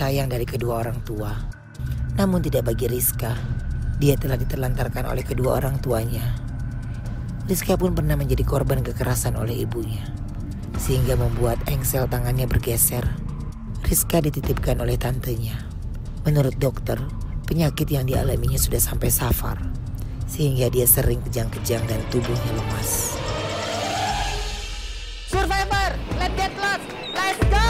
sayang dari kedua orang tua. Namun tidak bagi Rizka. Dia telah ditelantarkan oleh kedua orang tuanya. Rizka pun pernah menjadi korban kekerasan oleh ibunya, sehingga membuat engsel tangannya bergeser. Rizka dititipkan oleh tantenya. Menurut dokter, penyakit yang dialaminya sudah sampai safar, sehingga dia sering kejang-kejang dan tubuhnya lemas. Survivor, let's get lost, let's go!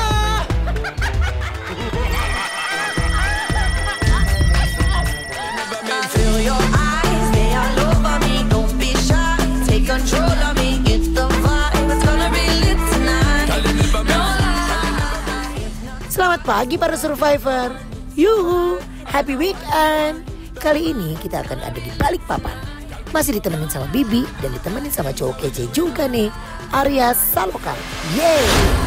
Feel your eyes, they all over me, don't be shy, take control of me, it's the vibe, it's gonna be lit tonight. No lie. Selamat pagi para survivor. Yuhu, happy weekend. Kali ini kita akan ada di Balikpapan. Masih ditemenin sama Bibi dan ditemenin sama cowok kece juga nih, Arya Saloka. Yeay.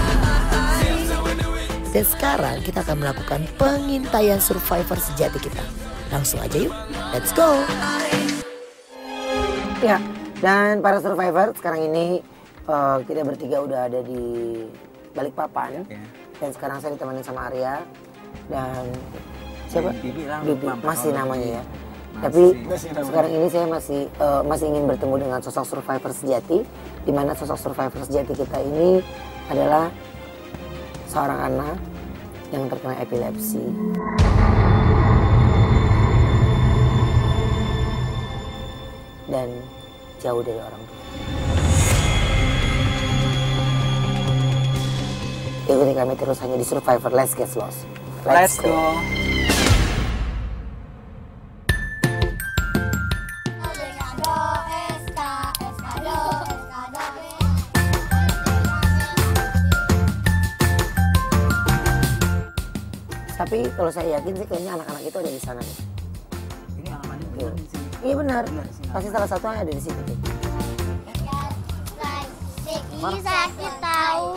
Dan sekarang kita akan melakukan pengintaian survivor sejati kita. Langsung aja yuk, let's go. Ya, dan para survivor sekarang ini kita bertiga udah ada di Balikpapan. Dan sekarang saya ditemani sama Arya dan siapa? Bibi masih namanya ya. Tapi sekarang ini saya masih ingin bertemu dengan sosok survivor sejati, di mana sosok survivor sejati kita ini adalah seorang anak yang terkena epilepsi. Dan jauh dari orang tua. Ikuti kami terus hanya di Survivor Let's Get Lost. Let's go. Tapi kalau saya yakin sih kayaknya anak-anak itu ada di sana deh. Ini anak-anak benar di sini. Iya benar. Pasti salah satunya ada di situ. Ini sakit tahu.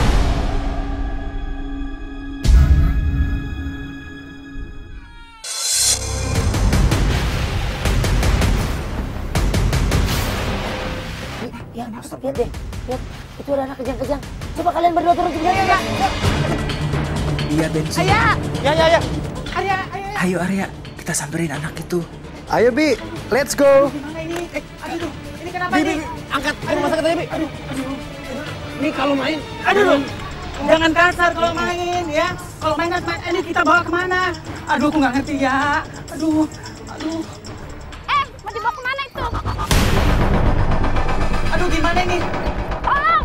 Ya, lihat deh. Lihat, itu ada anak kejang-kejang. Coba kalian berdua turun ke belakang ya. Iya, Bensu. Ya. Arya. Ayo, Arya. Kita samperin anak itu. Ayo Bi, let's go. Gimana ini? Aduh, ini kenapa Bi, ini? angkat ke rumah sakit aja Bi. Aduh. Ini kalau main, Aduh, jangan kasar kalau main ya. Kalau main kan ini kita bawa kemana? Aduh, aku nggak ngerti ya. Aduh. Mau dibawa kemana itu? Aduh, gimana ini? Tolong!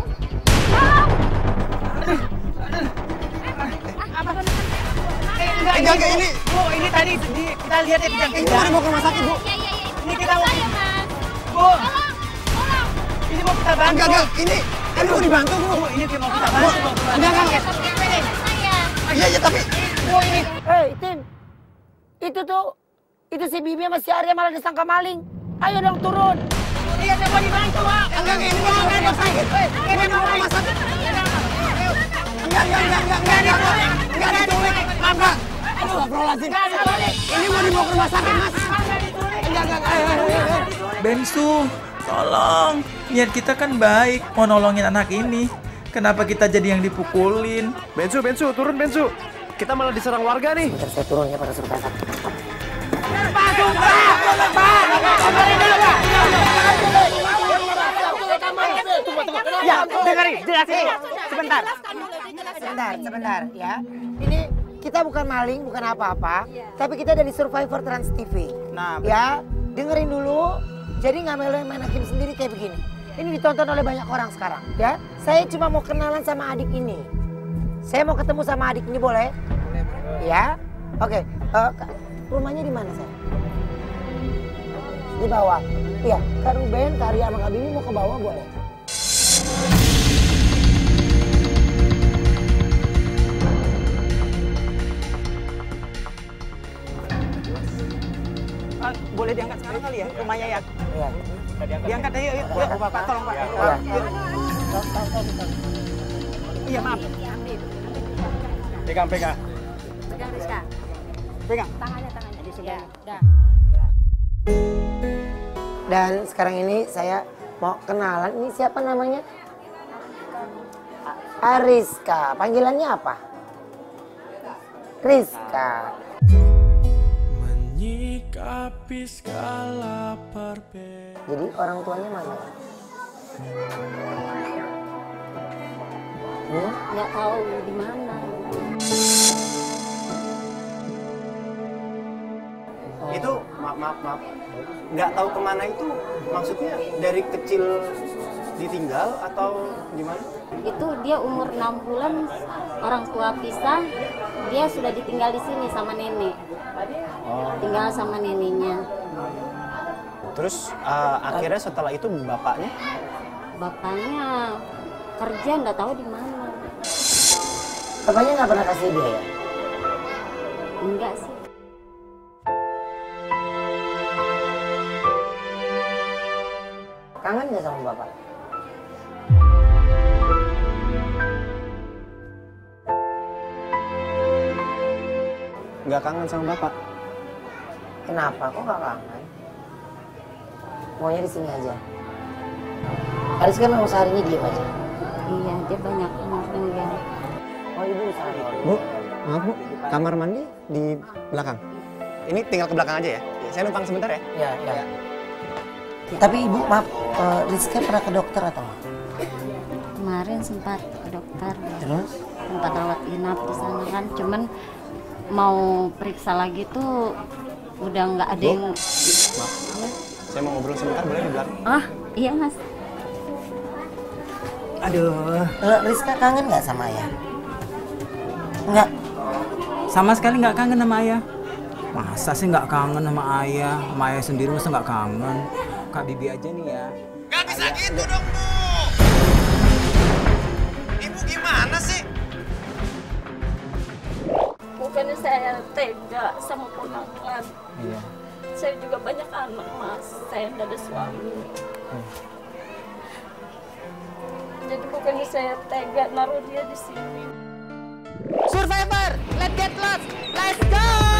Apa? Enggak ini. Bu, ini tadi kita lihat ya kejang-kejang. ini mau ke rumah sakit Bu. Iya. Ini kita mau. Saya, Mas. Bu, Tolong. ini mau kita bantu. Enggak, ini mau dibantu Bu. Bu, ini mau kita bantu. Enggak. Saya. Iya tapi. Bu, ini. Hei, Tim. Itu si Bibi sama si Arya malah disangka maling. Ayo dong turun. Iya, saya mau dibantu, Pak. Enggak, ini mau ke rumah sakit. Ini mau ke rumah sakit. Enggak diculik. Enggak. Astagfirullahaladzim. Ini mau dibawa ke rumah sakit Mas. Enggak. Bensu, tolong. Niat kita kan baik, mau nolongin anak ini. Kenapa kita jadi yang dipukulin? Bensu, turun Bensu. Kita malah diserang warga nih. Bentar saya turun ya para survivor. Ya, dengerin, jelasin. Sebentar ya. Ini kita bukan maling, bukan apa-apa, tapi kita dari Survivor Trans TV. Nah, ya, dengerin dulu. Jadi nggak main hakim sendiri kayak begini. Ini ditonton oleh banyak orang sekarang, ya. Saya cuma mau kenalan sama adik ini. Saya mau ketemu sama adik ini boleh? Ya, oke. Rumahnya di mana saya? Di bawah. Iya, Kak Ruben, Kak Arya, sama Kak Bibi mau ke bawah boleh? boleh diangkat sekarang kali ya rumahnya ya? Iya. Diangkat aja yuk. Pak, tolong Pak. Iya. Iya, maaf. Pegang. Pegang, Rizka. Pegang. Tangannya. Ya, udah. Dan sekarang ini saya mau kenalan. Ini siapa namanya? Ariska. Panggilannya apa? Rizka. Menyikapi skala berbeda. Jadi orang tuanya mana? Nggak tahu di mana. Itu maaf. Nggak tahu kemana itu maksudnya dari kecil ditinggal atau gimana? Itu dia umur 6 bulan, orang tua pisah, dia sudah ditinggal di sini sama nenek. Tinggal sama neneknya. Terus akhirnya setelah itu bapaknya? Bapaknya kerja nggak tahu di mana. Bapaknya nggak pernah kasih biaya? Enggak sih. Kangen nggak sama bapak? Nggak kangen sama bapak? Kenapa? Kok nggak kangen? Maunya di sini aja. Aris kan usahanya diem aja. Iya, dia banyak ngomong dia. Oh ibu usahanya. Bu, maaf bu, kamar mandi di belakang. Ini tinggal ke belakang aja ya? Saya numpang sebentar ya? Ya. Tapi ibu maaf, Rizka pernah ke dokter atau enggak? Kemarin sempat ke dokter. Terus? Sempat rawat inap di sana kan, cuman mau periksa lagi tuh udah nggak ada yang. Saya mau ngobrol sebentar, boleh di belakang? Ah, iya mas. Aduh. Rizka kangen nggak sama ayah? Enggak. Sama sekali nggak kangen sama ayah. Masa sih nggak kangen sama ayah? Sama ayah sendiri masa nggak kangen? Kak Bibi aja nih ya. Gak bisa gitu dong bu. Ibu gimana sih? Bukannya saya tega sama ponakan. Iya. Saya juga banyak anak mas. Saya tidak ada suami. Jadi bukannya saya tega naruh dia di sini. Survivor, let's get lost, let's go!